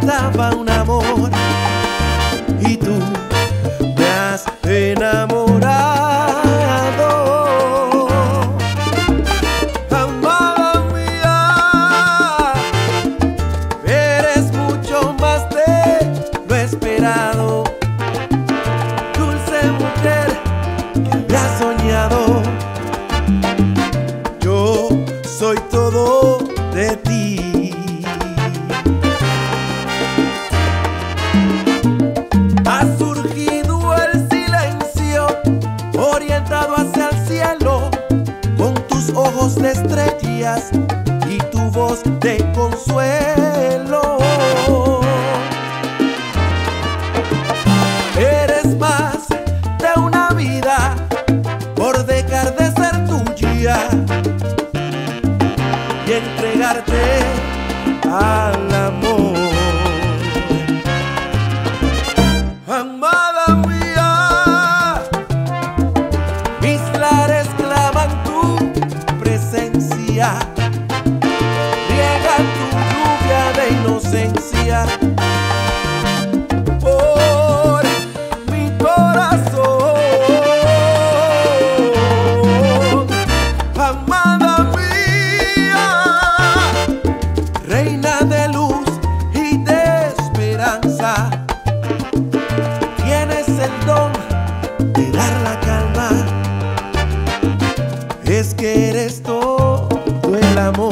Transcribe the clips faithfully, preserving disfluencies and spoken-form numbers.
faltaba un amor y tú me has enamorado. Amada mía, eres mucho más de lo esperado, dulce mujer que había soñado. Yo soy todo de ti. Ha surgido el silencio, orientado hacia el cielo, con tus ojos de estrellas y tu voz de consuelo. Eres más de una vida por dejar de ser tuya y entregarte al amor. Amada mía, mis lares claman tu presencia, riegan tu lluvia de inocencia por mi corazón. Amada mía, reina de luz y de esperanza, tienes el don de dar la calma. Es que eres todo el amor.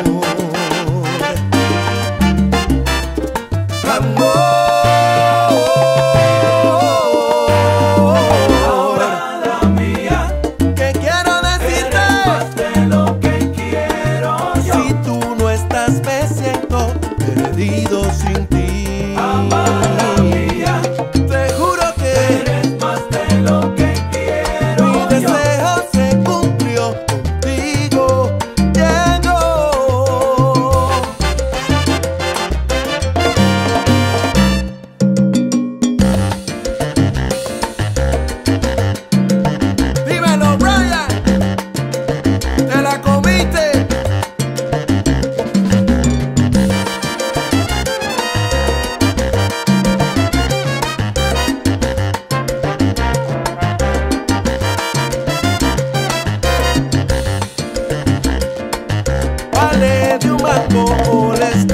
Amada mía, que quiero decirte eres más de lo que quiero yo. si tú no estás me siento perdido sin ti. Amada mía, Te juro que eres más de lo que quiero mi yo. deseo se cumplió, contigo llegó. Dímelo, Brian, te la comiste. Vale de un mango molesta.